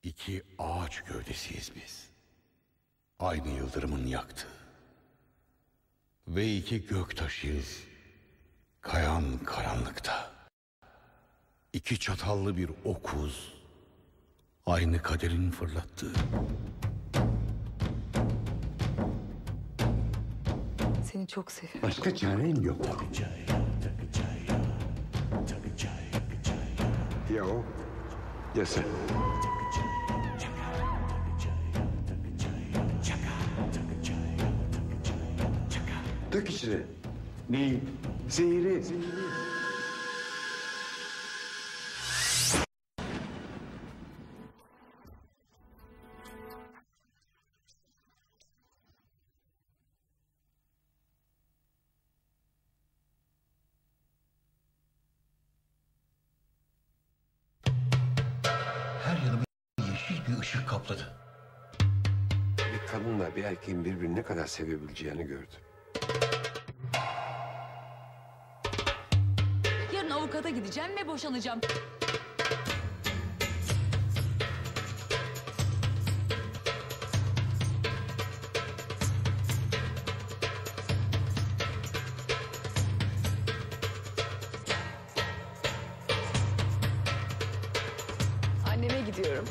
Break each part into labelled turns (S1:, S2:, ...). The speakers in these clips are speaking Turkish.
S1: İki ağaç gövdesiyiz biz. Aynı yıldırımın yaktığı. Ve iki göktaşıyız. Kayan karanlıkta. İki çatallı bir okuz. Aynı kaderin fırlattığı.
S2: Seni çok seviyorum.
S3: Başka çarem yok. Ya o, ya sen. Dök içine. Neyi? Zehiri.
S1: Her yanımı yeşil bir ışık kapladı.
S3: Bir kadınla bir erkeğin birbirini ne kadar sevebileceğini gördüm.
S4: Yarın avukata gideceğim ve boşanacağım.
S2: Anneme gidiyorum.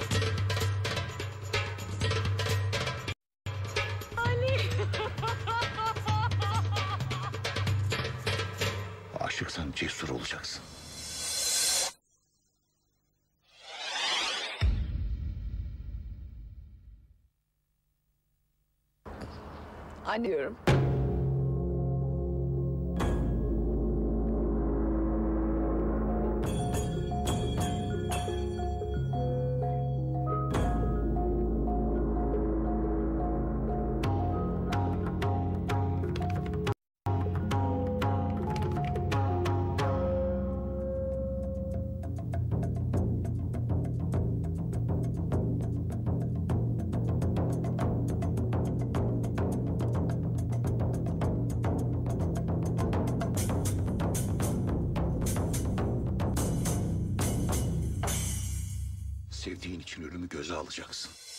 S1: Aşıksan cesur olacaksın.
S2: Anne diyorum.
S1: Sevdiğin için ölümü göze alacaksın.